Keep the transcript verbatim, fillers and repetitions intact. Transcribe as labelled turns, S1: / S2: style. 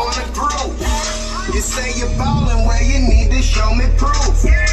S1: on the groove. You say you're ballin', well you need to show me proof.